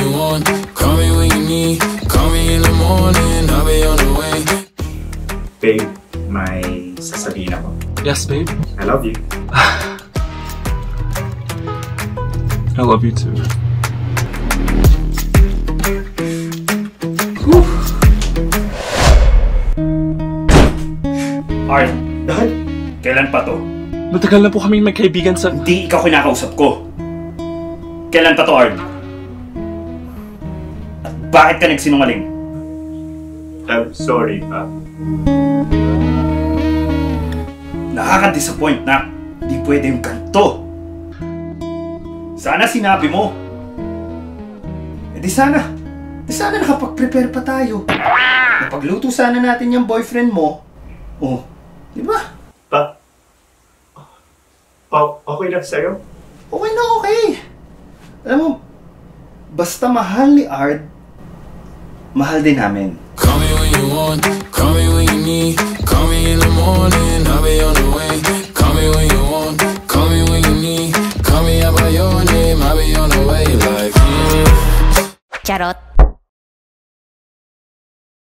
you want, call me when you need, call me in the morning, I'll be on the way. Babe, may sasabihin ako. Yes, babe? I love you. I love you too. Arn, kailan pa to? Matagal na po kami magkaibigan sa... Hindi ikaw kinakausap ko. Kailan pa to, Arn? At bakit ka nagsinungaling? I'm sorry, pa. Nakaka-disappoint na. Hindi pwede yung ganito. Sana sinabi mo. Di sana nakapag-prepare pa tayo. Napagluto sana natin yung boyfriend mo. Oh, di ba? Okay lang sa'yo? Okay na okay. Alam mo, basta mahal ni Art, mahal din namin. Call me when you want, call me when you need, call me in the morning, I'll be on the way. Call me when you want, call me when you need, call me out by your name, I'll be on the way like Charot.